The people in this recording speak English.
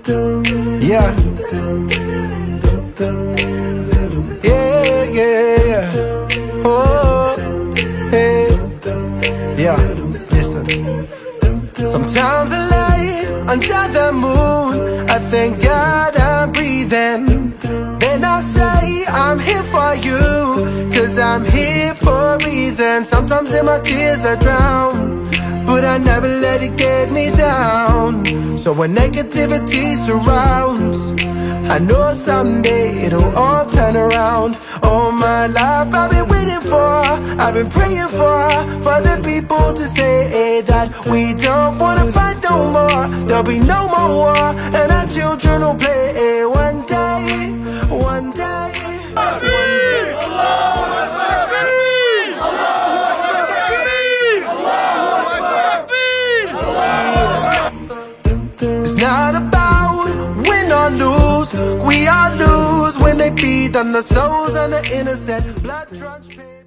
Yeah. Yeah, yeah, yeah. Oh, hey. Yeah, listen. Sometimes I lay under the moon, I thank God I'm breathing. Then I say I'm here for you, cause I'm here for a reason. Sometimes in my tears I drown, but I never let it get me down. So when negativity surrounds, I know someday it'll all turn around. All my life I've been waiting for, I've been praying for the people to say that we don't wanna fight no more. There'll be no more war, and our children will play one day, one day, one day. It's not about win or lose, we all lose when they feed on the souls of the innocent. Blood, drugs, pain.